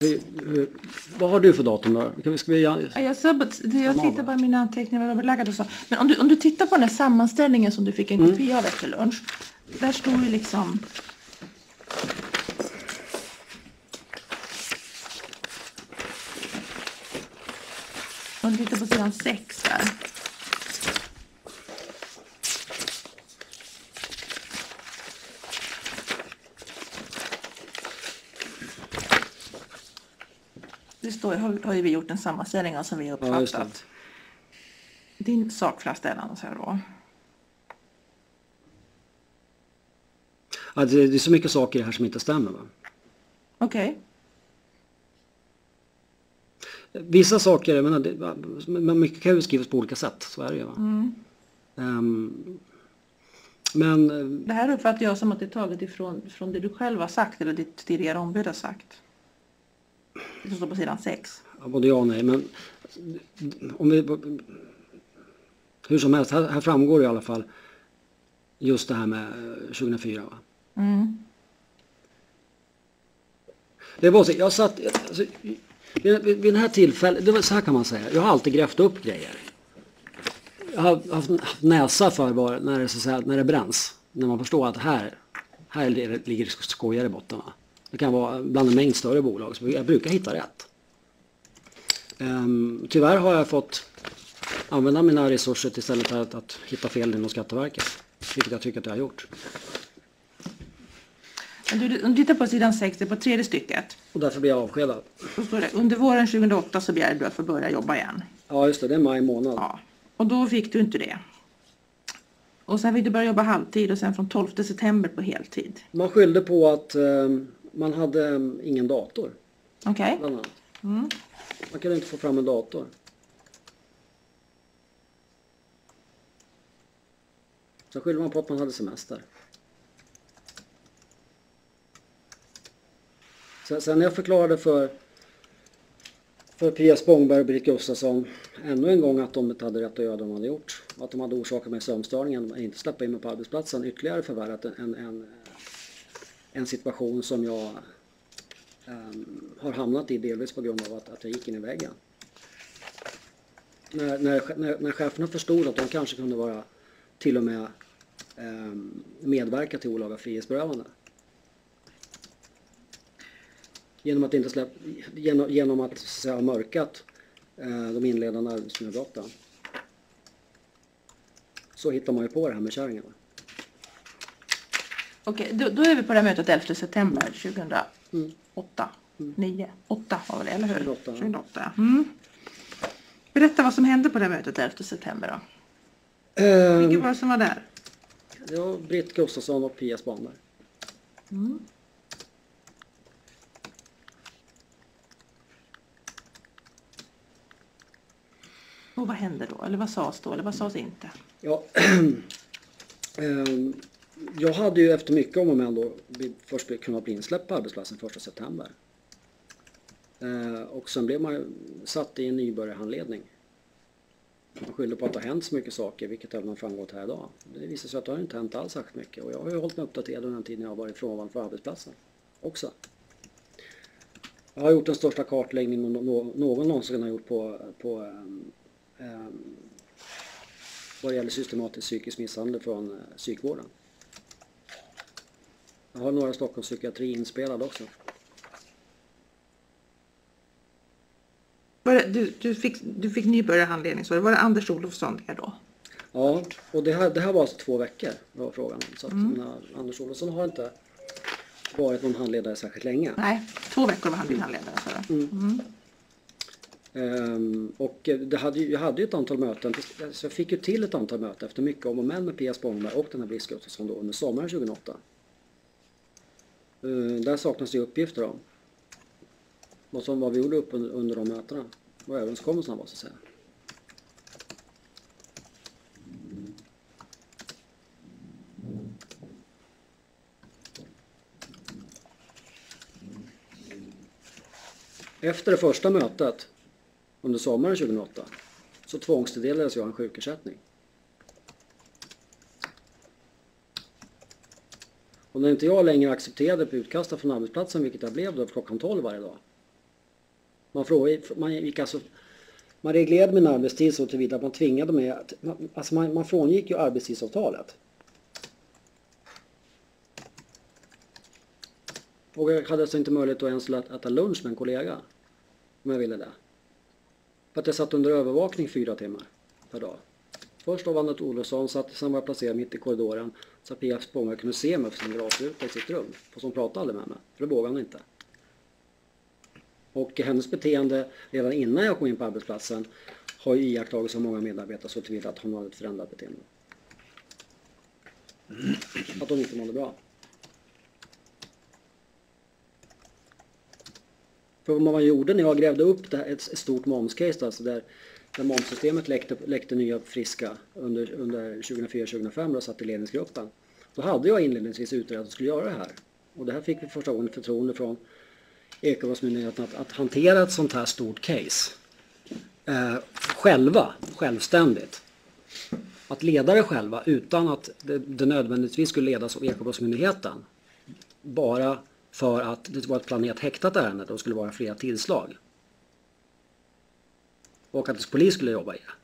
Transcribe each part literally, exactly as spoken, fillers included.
Hur, hur, vad har du för datum då? Ska vi, ska vi, ja, jag, så, jag tittar på mina anteckningar. Vad så. Men om du, om du tittar på den här sammanställningen som du fick en kopia mm. av efter lunch. Där står ju liksom... Om du tittar på sidan sex där. Det står, har, har vi gjort en sammanställning som vi har uppfattat. Ja, din sakframställan så här då. Ja, det, det är så mycket saker här som inte stämmer, va? Okej. Okay. Vissa saker, jag menar, det, men mycket kan ju skrivas på olika sätt, så är det ju, va? Mm. Um, men... Det här uppfattar jag som att det är taget ifrån från det du själv har sagt eller ditt tidigare ombud har sagt. Det står på sidan sex. Ja, både ja och nej, men om vi, hur som helst, här, här framgår i alla fall just det här med tjugohundrafyra, va? Mm. Det var så, jag satt, alltså, vid, vid den här tillfället, det var så här kan man säga, jag har alltid grävt upp grejer. Jag har haft näsa för bara när det, så att säga, när det bränns, när man förstår att här, här ligger skojar i botten, va? Det kan vara bland en mängd större bolag, så jag brukar hitta rätt. Um, tyvärr har jag fått använda mina resurser istället för att, att hitta fel inom Skatteverket, vilket jag tycker att jag har gjort. Du, om du tittar på sidan sex, det är på tredje stycket. Och därför blir jag avskedad. Då står det, under våren tjugohundraåtta så begärde du att få börja jobba igen. Ja, just det, det är maj månad. Ja, och då fick du inte det. Och sen fick du börja jobba halvtid och sen från tolfte september på heltid. Man skyllde på att um, man hade um, ingen dator. Okej. Okay. Mm. Man kunde inte få fram en dator. Så skyllde man på att man hade semester. Sen, sen när jag förklarade för, för Pia Spångberg och Britt Gustafsson ännu en gång att de inte hade rätt att göra det de hade gjort. Att de hade orsakat mig sömnstörningen och inte släppa in mig på arbetsplatsen, ytterligare förvärrat en, en, en situation som jag um, har hamnat i delvis på grund av att, att jag gick in i väggen. När, när, när, när cheferna förstod att de kanske kunde vara till och med um, medverka till olaga frihetsberövande. Genom att inte släppa, genom, genom att, så att säga, ha mörkat eh, de inledande arbetsmiljöbrotten. Så hittar man ju på det här med kärringarna. Okej, då, då är vi på det här mötet elfte september tjugohundraåtta. Mm. nio, åtta var väl det, eller hur? tjugohundraåtta. tjugohundraåtta. Mm. Berätta vad som hände på det här mötet elfte september då. Um, Vilka var det som var där? Det var Britt Gustafsson och Pia Spångberg. Mm. Och vad hände då? Eller vad sades då? Eller vad sades inte? Ja, um, jag hade ju efter mycket om och men då först kunnat bli insläppt på arbetsplatsen första september. Uh, och sen blev man ju satt i en nybörjarhandledning. Man skyllde på att det har hänt så mycket saker, vilket även har framgått här idag. Det visar sig att det har inte hänt alls särskilt mycket. Och jag har ju hållit mig uppdaterad under den tiden jag har varit frånvarande från arbetsplatsen också. Jag har gjort den största kartläggning någon någonsin har gjort på, på um, um, vad det gäller systematisk psykisk misshandel från uh, psykvården. Jag har några Stockholms psykiatri inspelade också. Var det, du, du fick, du fick nybörjarhandledning, så var det Anders Olofsson där då? Ja, och det här, det här var alltså två veckor var frågan. Så att, mm. menar, Anders Olofsson har inte varit någon handledare särskilt länge. Nej, två veckor var han din handledare. Så mm. Mm. Um, och det hade, jag hade ju ett antal möten, så jag fick ju till ett antal möten efter mycket om och men med Pia Spångberg och den här Britt Gustafsson då under sommaren tjugohundraåtta. Uh, där saknas ju uppgifter om vad som vad vi gjorde upp under, under de mötena, vad överenskommelserna var så att säga. Efter det första mötet under sommaren tjugohundraåtta så tvångstilldelades jag en sjukersättning. Och när inte jag längre accepterade på utkastet från arbetsplatsen, vilket jag blev då klockan tolv varje dag, Man, frågade, man, gick alltså, man reglerade min arbetstid så tillvida att man tvingade mig att, alltså man, man frångick ju arbetstidsavtalet. Och jag hade alltså inte möjlighet att ens att äta lunch med en kollega. Om jag ville det. För att jag satt under övervakning fyra timmar per dag. Först av Annette Olofsson satt, sen var jag placerad mitt i korridoren. Så Pia Spångberg kunde se mig för sin glasruta i sitt rum. Fast hon pratade aldrig med mig. För det vågade hon inte. Och hennes beteende redan innan jag kom in på arbetsplatsen har ju iakttagits av många medarbetare så tillvida att hon har ett förändrat beteende. Att hon inte mådde bra. För vad man gjorde när jag grävde upp det här, ett, ett stort momscase alltså där, där momssystemet läckte, läckte nya friska under, under tjugohundrafyra tjugohundrafem och satt i ledningsgruppen. Då hade jag inledningsvis utrett att jag skulle göra det här. Och det här fick vi första gången förtroende från Ekobrottsmyndigheten att, att hantera ett sånt här stort case. Eh, själva, självständigt. Att leda det själva utan att det, det nödvändigtvis skulle ledas av Ekobrottsmyndigheten. Bara för att det var ett planerat häktat ärende och det skulle vara flera tillslag. Och att polis skulle jobba i det.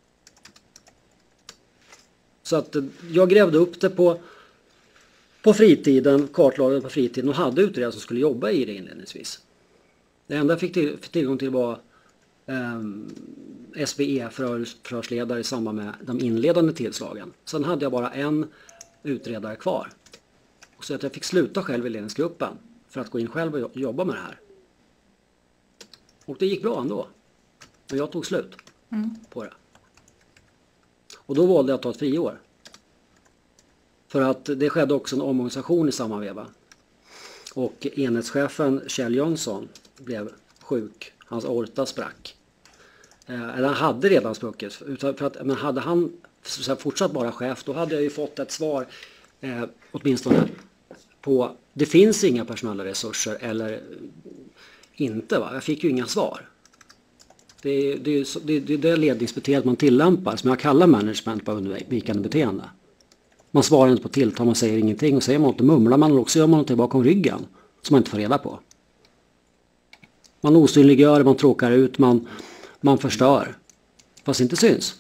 Så att jag grävde upp det på, på fritiden, kartlade på fritiden och hade utredare som skulle jobba i det inledningsvis. Det enda jag fick, till, fick tillgång till var eh, S V E-förhörsledare i samband med de inledande tillslagen. Sen hade jag bara en utredare kvar. Så att jag fick sluta själv i ledningsgruppen för att gå in själv och jobba med det här. Och det gick bra ändå. Men jag tog slut mm. på det. Och då valde jag att ta ett friår. För att det skedde också en omorganisation i samma veva. Och enhetschefen Kjell Jönsson blev sjuk. Hans orta sprack. Eh, eller han hade redan spruckit. För att, men hade han så fortsatt vara chef då hade jag ju fått ett svar eh, åtminstone på det finns inga personella resurser eller inte. Va? Jag fick ju inga svar. Det är det, det, det, det ledningsbeteendet man tillämpar som jag kallar management på undvikande beteende. Man svarar inte på tilltal, man säger ingenting och säger man inte mumlar man också gör man något bakom ryggen som man inte får reda på. Man osynliggör, man tråkar ut, man, man förstör. Fast inte syns.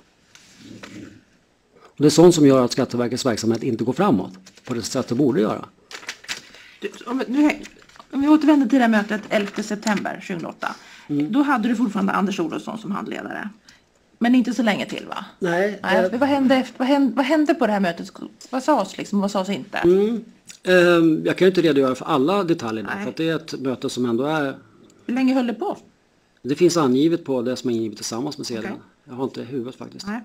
Och det är sånt som gör att Skatteverkets verksamhet inte går framåt på det sätt det borde göra. Du, om, nu, om vi återvänder till det här mötet elfte september tjugohundraåtta. Mm. Då hade du fortfarande Anders Olofsson som handledare. Men inte så länge till va? Nej. Nej äh, vad, hände efter, vad, hände, vad hände på det här mötet? Vad sades liksom vad sades inte? Mm. Um, jag kan ju inte redogöra för alla detaljer för att det är ett möte som ändå är... Hur länge höll det på? Det finns angivet på det som är angivet tillsammans med sedeln. Okay. Jag har inte i huvudet faktiskt. Nej.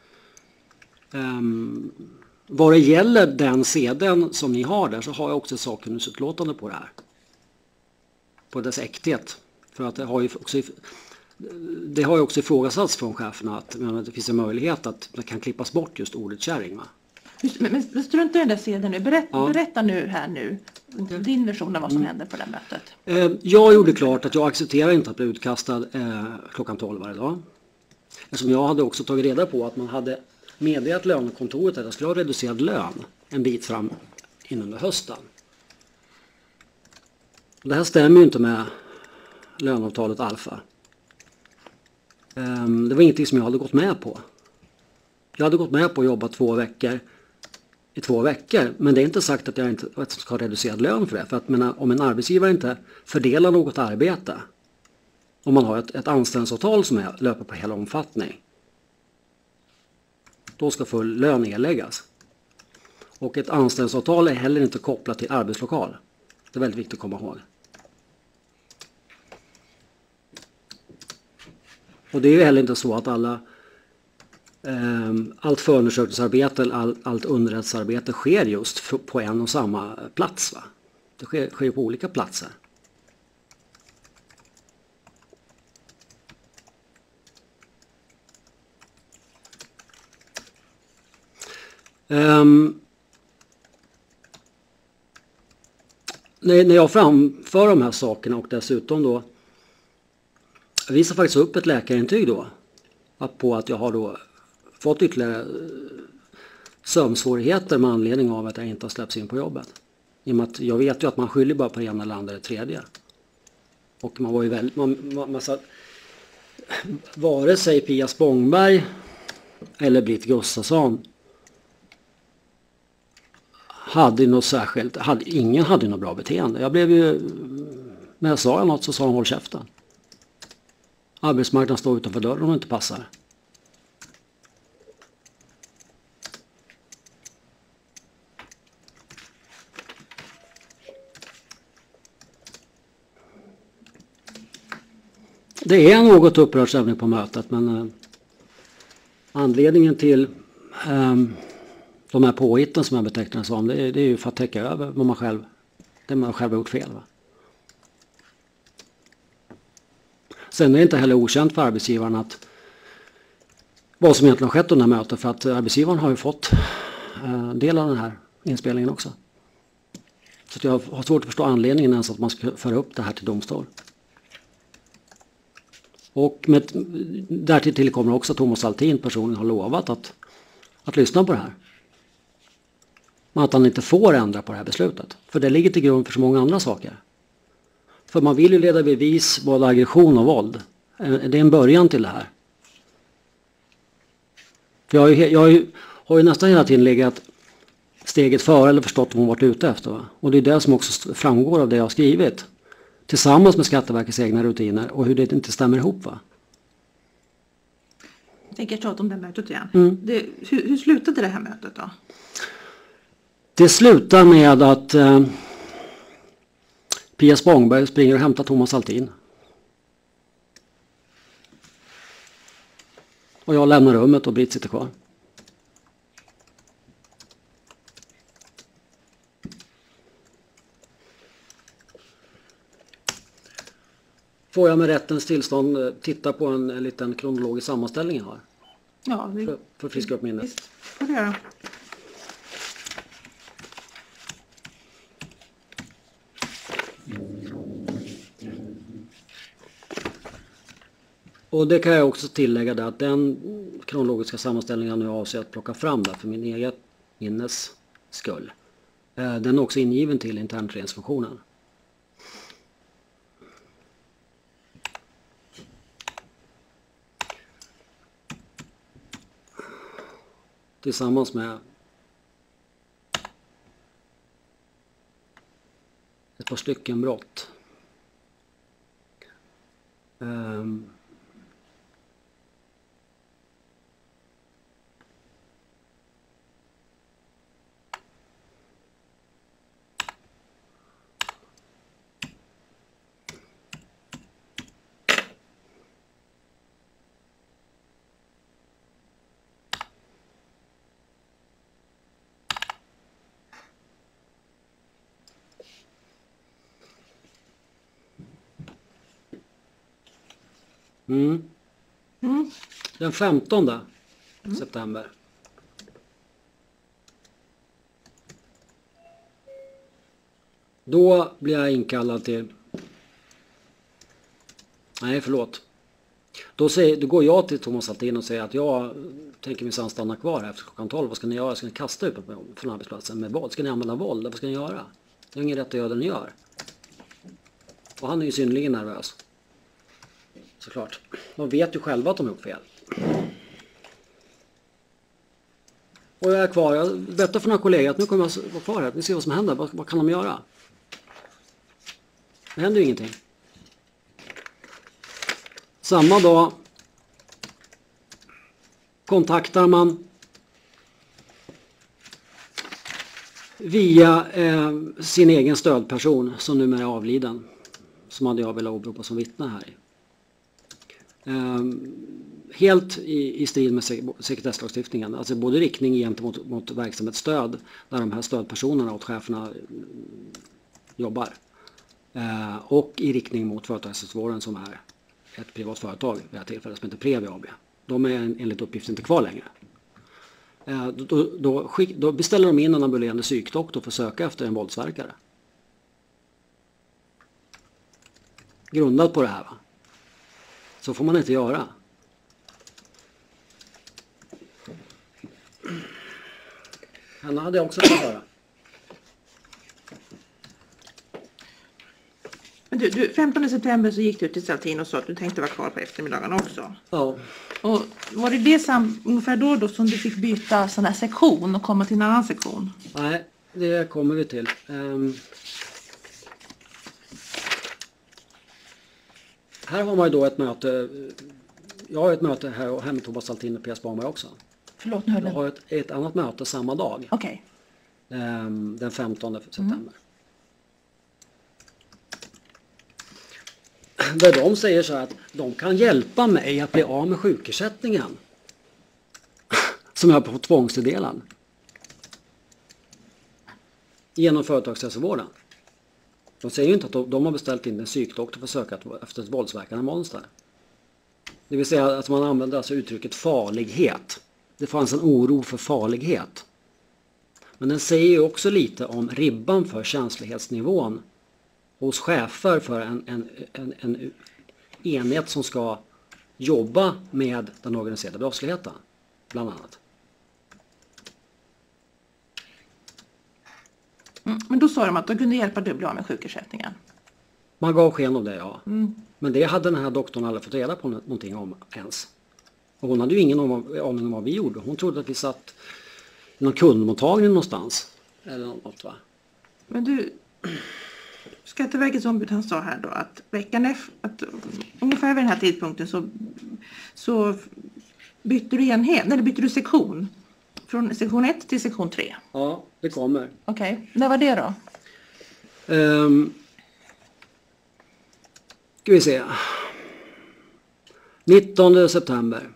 Um, vad det gäller den sedeln som ni har där så har jag också ett sakkunnigutlåtande på det här. På dess äkthet. För att det har ju också, det har ju också ifrågasatts från cheferna att men, det finns en möjlighet att det kan klippas bort just ordet kärring. Va? Just, men, men strunta i den där sedeln nu. Berätta, ja. berätta nu här nu din version av vad som mm. hände på det mötet. Eh, jag gjorde klart att jag accepterar inte att bli utkastad eh, klockan tolv varje dag. Eftersom jag hade också tagit reda på att man hade meddelat lönekontoret att jag skulle ha reducerad lön en bit fram inom hösten. Det här stämmer ju inte med löneavtalet Alfa. Um, det var ingenting som jag hade gått med på. Jag hade gått med på att jobba två veckor i två veckor. Men det är inte sagt att jag inte att jag ska ha reducerad lön för det. För att menar, om en arbetsgivare inte fördelar något arbete. Om man har ett, ett anställningsavtal som är, löper på hela omfattning. Då ska full lön erläggas. Och ett anställningsavtal är heller inte kopplat till arbetslokal. Det är väldigt viktigt att komma ihåg. Och det är ju heller inte så att alla eh, allt förundersökningsarbete, all, allt underrättelsearbete sker just på en och samma plats. Va? Det sker, sker på olika platser. Um, när, när jag framför de här sakerna och dessutom då jag visar faktiskt upp ett läkarintyg då på att jag har då fått ytterligare sömnsvårigheter med anledning av att jag inte har släppts in på jobbet. I och med att jag vet ju att man skyller bara på det ena eller andra eller tredje. Och man var ju väldigt, man, man, man sa, vare sig Pia Spångberg eller Britt Gustafsson hade något särskilt, hade, ingen hade något bra beteende. Jag blev ju, när jag sa något så sa de håll käften. Arbetsmarknaden står utanför dörren om det inte passar. Det är något upprörd stämning på mötet, men eh, anledningen till eh, de här påhitten som jag betecknar som, det är, det är ju för att täcka över vad man själv, det man själv har gjort fel. Va? Sen är det inte heller okänt för arbetsgivaren att vad som egentligen har skett under mötet, för att arbetsgivaren har ju fått eh, del av den här inspelningen också. Så att jag har svårt att förstå anledningen ens att man ska föra upp det här till domstol. Och med, därtill tillkommer också att Thomas Altin personligen har lovat att, att lyssna på det här. Men att han inte får ändra på det här beslutet. För det ligger till grund för så många andra saker. För man vill ju leda bevis både aggression och våld. Det är en början till det här. Jag har ju, jag har ju, har ju nästan hela tiden legat steget före eller förstått vad hon varit ute efter. Va? Och det är det som också framgår av det jag har skrivit. Tillsammans med Skatteverkets egna rutiner och hur det inte stämmer ihop. Va? Jag tänker tjata om det mötet igen. Mm. Det, hur, hur slutade det här mötet då? Det slutar med att eh, Pia Spångberg springer och hämtar Thomas Altin. Och jag lämnar rummet och Britt sitter kvar. Får jag med rättens tillstånd titta på en, en liten kronologisk sammanställning jag har? Ja, det, för, för att friska upp minnet. Visst, får det göra. Och det kan jag också tillägga där att den kronologiska sammanställningen jag nu avser att plocka fram där för min egen minnes skull. Den är också ingiven till internutredningsfunktionen. Tillsammans med ett par stycken brott. Um, Mm. Mm. Den femtonde mm. september. Då blir jag inkallad till... Nej, förlåt. Då, säger, då går jag till Thomas Altin och säger att jag tänker minsann stanna kvar här efter klockan tolv. Vad ska ni göra? Ska ni kasta ut mig från arbetsplatsen med våld? Ska ni använda våld? Vad ska ni göra? Det är ingen rätt att göra det ni gör. Och han är ju synnerligen nervös. Såklart. De vet ju själva att de har gjort fel. Och jag är kvar. Jag berättar för några kollegor att nu kommer jag vara kvar här. Vi ser vad som händer. Vad, vad kan de göra? Det händer ju ingenting. Samma dag kontaktar man via eh, sin egen stödperson som numera är avliden. Som hade jag velat åberopa som vittne här. Um, helt i, i strid med sek- sekretesslagstiftningen, alltså både riktning gentemot mot verksamhetsstöd där de här stödpersonerna och cheferna mm, jobbar uh, och i riktning mot företagshälsovården som är ett privat företag vid det här tillfället som heter Previa A B. De är enligt uppgift inte kvar längre. Uh, då, då, skick, då beställer de in en ambulerande psykdoktor för att söka efter en våldsverkare. Grundat på det här, va? Så får man inte göra. Henne hade jag också fått höra. Men Men du, du, femtonde september så gick du till Saltin och sa att du tänkte vara kvar på eftermiddagen också. Ja. Och var det det sam, ungefär då, då som du fick byta sån här sektion och komma till en annan sektion? Nej, det kommer vi till. Um, här har man ju då ett möte. Jag har ett möte här och här med Thomas Saltin och P S Barnberg också. Förlåt, nu höll Jag jag. har ett, ett annat möte samma dag. Okej. Um, den femtonde september. Mm. Där de säger så här att de kan hjälpa mig att bli av med sjukersättningen. Som jag har på tvångstedelen. Genom företagshälsovården. De säger ju inte att de, de har beställt in en psykdoktor för att söka efter ett våldsverkande monster. Det vill säga att man använder alltså uttrycket farlighet. Det fanns en oro för farlighet. Men den säger ju också lite om ribban för känslighetsnivån hos chefer för en, en, en, en enhet som ska jobba med den organiserade brottsligheten, bland annat. Mm, men då sa de att de kunde hjälpa dig att bli av med sjukersättningen. Man gav sken av det, ja. Mm. Men det hade den här doktorn aldrig fått reda på någonting om ens. Och hon hade ju ingen aning om vad vi gjorde. Hon trodde att vi satt i någon kundmottagning någonstans. Eller något, va? Men du, Skatteverkets ombud han sa här då att veckan efter, att ungefär vid den här tidpunkten så, så bytte du enhet, eller bytte du sektion. Från sektion ett till sektion tre. Ja, det kommer. Okej, okay. När var det då? Um, ska vi se. nittonde september.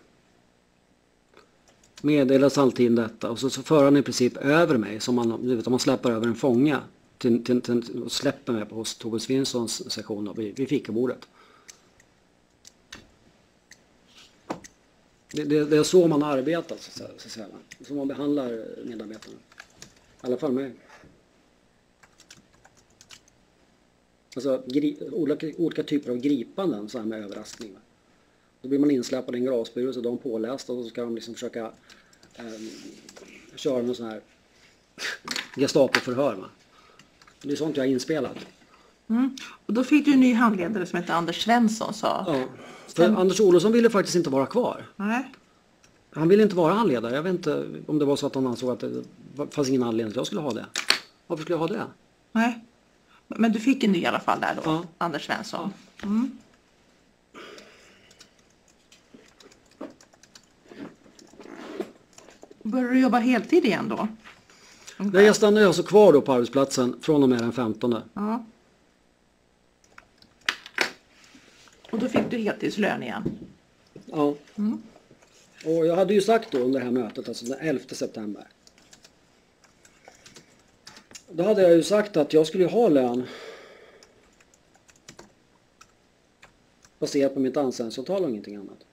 Meddelar Saltin detta och så, så för han i princip över mig som man, du vet, om man släpper över en fånga till, till, till, och släpper mig på hos Tobias Svinssons sektion då, vid, vid fikabordet. Det, det, det är så man arbetar, så att säga. Så man behandlar medarbetarna. I alla fall mig. Alltså gri, olika, olika typer av gripanden så här med överraskning. Då blir man insläpad i en gravsbyrå så de pålästa och så ska de liksom försöka eh, köra någon sån här Gestapo-förhör. Det är sånt jag har inspelat. Mm. Och då fick du en ny handledare som heter Anders Svensson, sa. Ja, för Anders Olofsson ville faktiskt inte vara kvar. Nej. Han ville inte vara handledare. Jag vet inte om det var så att han ansåg att det fanns ingen anledning att jag skulle ha det. Varför skulle jag ha det? Nej. Men du fick en ny i alla fall där då, ja. Anders Svensson. Mm. Började du jobba heltid igen då? Nej, jag stannade alltså kvar då på arbetsplatsen från och med den femtonde. Ja. Och då fick du heltidslön igen? Ja. Mm. Och jag hade ju sagt då under det här mötet, alltså den elfte september. Då hade jag ju sagt att jag skulle ha lön baserat på mitt anställningsavtal och ingenting annat.